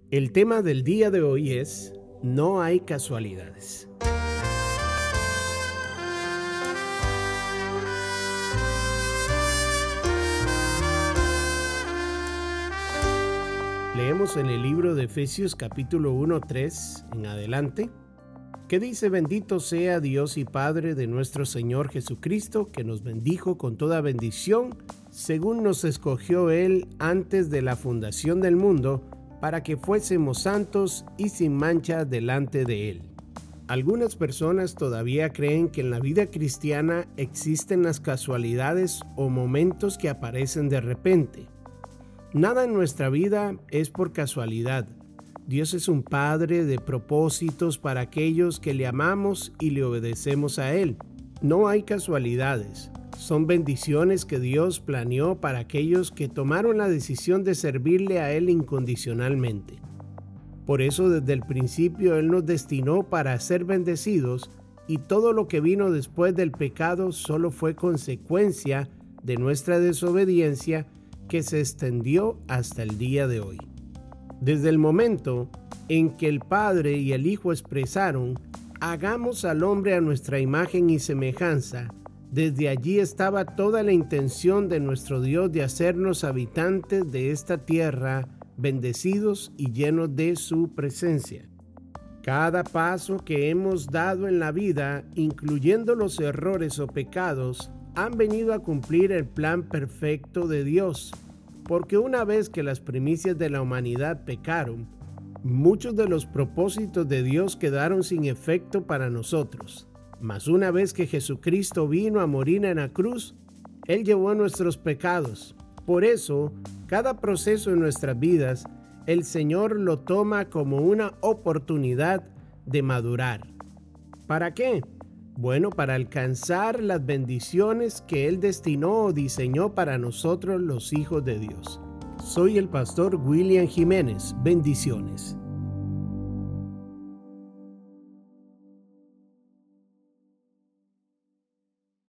El tema del día de hoy es: no hay casualidades. Leemos en el libro de Efesios capítulo 1, 3 en adelante, que dice: bendito sea Dios y Padre de nuestro Señor Jesucristo, que nos bendijo con toda bendición, según nos escogió Él antes de la fundación del mundo, para que fuésemos santos y sin mancha delante de Él. Algunas personas todavía creen que en la vida cristiana existen las casualidades o momentos que aparecen de repente. Nada en nuestra vida es por casualidad. Dios es un Padre de propósitos para aquellos que le amamos y le obedecemos a Él. No hay casualidades. Son bendiciones que Dios planeó para aquellos que tomaron la decisión de servirle a Él incondicionalmente. Por eso desde el principio Él nos destinó para ser bendecidos, y todo lo que vino después del pecado solo fue consecuencia de nuestra desobediencia que se extendió hasta el día de hoy. Desde el momento en que el Padre y el Hijo expresaron: hagamos al hombre a nuestra imagen y semejanza, desde allí estaba toda la intención de nuestro Dios de hacernos habitantes de esta tierra, bendecidos y llenos de su presencia. Cada paso que hemos dado en la vida, incluyendo los errores o pecados, han venido a cumplir el plan perfecto de Dios, porque una vez que las primicias de la humanidad pecaron, muchos de los propósitos de Dios quedaron sin efecto para nosotros. Mas una vez que Jesucristo vino a morir en la cruz, Él llevó nuestros pecados. Por eso, cada proceso en nuestras vidas, el Señor lo toma como una oportunidad de madurar. ¿Para qué? Bueno, para alcanzar las bendiciones que Él destinó o diseñó para nosotros los hijos de Dios. Soy el pastor William Jiménez. Bendiciones.